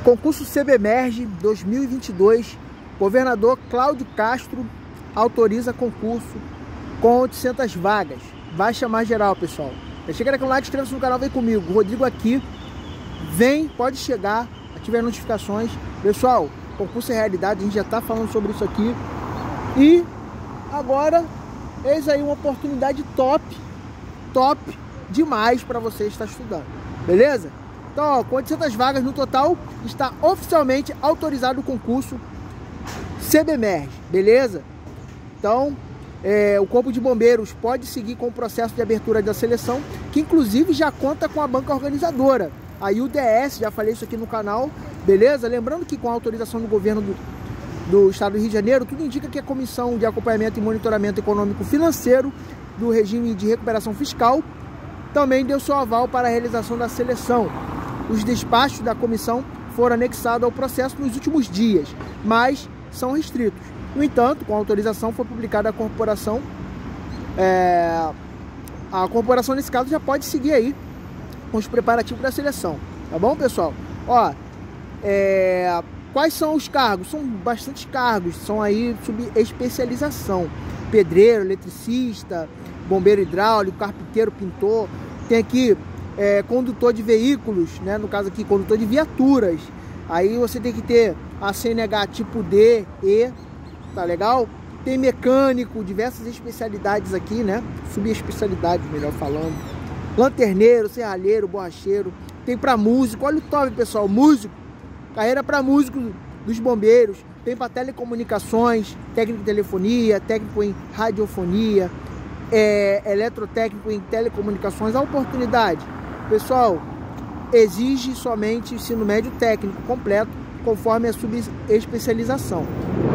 Concurso CBMERG 2022, governador Cláudio Castro autoriza concurso com 800 vagas. Vai chamar geral, pessoal. Já chega aqui no like, inscreva-se no canal, vem comigo. Rodrigo aqui, vem, pode chegar, ative as notificações. Pessoal, concurso é realidade, a gente já está falando sobre isso aqui. E agora, eis aí uma oportunidade top demais para você estar estudando, beleza? Então, ó, com 800 vagas no total, está oficialmente autorizado o concurso CBMERG, beleza? Então, o Corpo de Bombeiros pode seguir com o processo de abertura da seleção, que inclusive já conta com a banca organizadora, a UDS, já falei isso aqui no canal, beleza? Lembrando que com a autorização do governo do Estado do Rio de Janeiro, tudo indica que a Comissão de Acompanhamento e Monitoramento Econômico Financeiro do Regime de Recuperação Fiscal também deu seu aval para a realização da seleção. Os despachos da comissão foram anexados ao processo nos últimos dias, mas são restritos. No entanto, com a autorização foi publicada a corporação. A corporação, nesse caso, já pode seguir aí com os preparativos da seleção. Tá bom, pessoal? Ó, quais são os cargos? São bastantes cargos, são aí subespecialização. Pedreiro, eletricista, bombeiro hidráulico, carpinteiro, pintor. Tem aqui condutor de veículos, né? No caso aqui, condutor de viaturas. Aí você tem que ter a CNH tipo D, E, tá legal? Tem mecânico, diversas especialidades aqui, né? Subespecialidades, melhor falando. Lanterneiro, serralheiro, borracheiro. Tem para músico, olha o top, pessoal, músico. Carreira para músico dos bombeiros. Tem para telecomunicações, técnico em telefonia, técnico em radiofonia, eletrotécnico em telecomunicações. A oportunidade, pessoal, exige somente ensino médio técnico completo, conforme a subespecialização.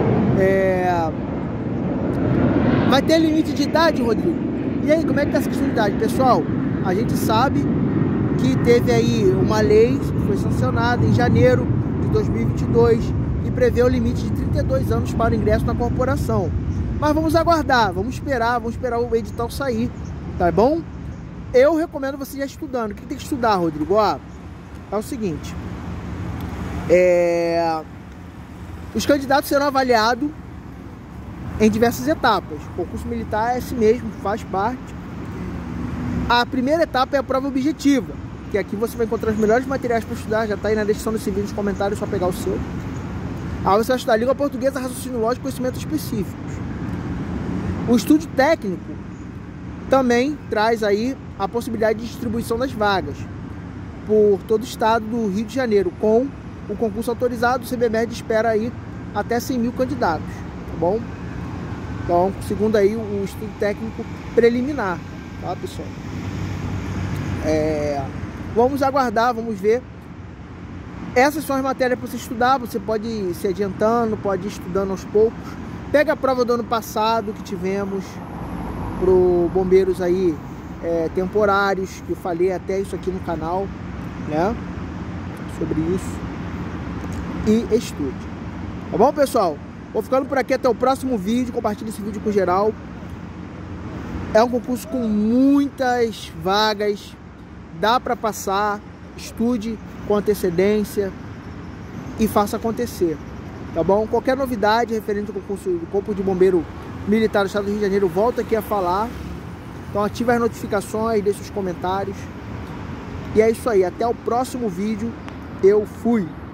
Vai ter limite de idade, Rodrigo? E aí, como é que tá essa questão de idade? Pessoal, a gente sabe que teve aí uma lei que foi sancionada em janeiro de 2022 e prevê o limite de 32 anos para o ingresso na corporação. Mas vamos aguardar, vamos esperar o edital sair, tá bom? Eu recomendo você já estudando. O que tem que estudar, Rodrigo? Ó, é o seguinte, os candidatos serão avaliados em diversas etapas. O concurso militar é esse mesmo, faz parte. A primeira etapa é a prova objetiva, que aqui você vai encontrar os melhores materiais para estudar, já está aí na descrição desse vídeo, nos comentários, só pegar o seu. Aí você vai estudar língua portuguesa, raciocínio lógico, conhecimentos específicos. O estudo técnico também traz aí a possibilidade de distribuição das vagas por todo o estado do Rio de Janeiro. Com o concurso autorizado, o CBMERG espera aí até 100 mil candidatos, tá bom? Então, segundo aí o estudo técnico preliminar, tá, pessoal? Vamos aguardar, vamos ver. Essas são as matérias para você estudar, você pode ir se adiantando, pode ir estudando aos poucos. Pega a prova do ano passado que tivemos para bombeiros aí temporários, que eu falei até isso aqui no canal, né? Sobre isso. E estude. Tá bom, pessoal? Vou ficando por aqui até o próximo vídeo. Compartilhe esse vídeo com geral. É um concurso com muitas vagas. Dá para passar. Estude com antecedência e faça acontecer. Tá bom? Qualquer novidade referente ao concurso do Corpo de Bombeiro Militar do Estado do Rio de Janeiro, volta aqui a falar. Então ative as notificações, deixe os comentários. E é isso aí. Até o próximo vídeo. Eu fui.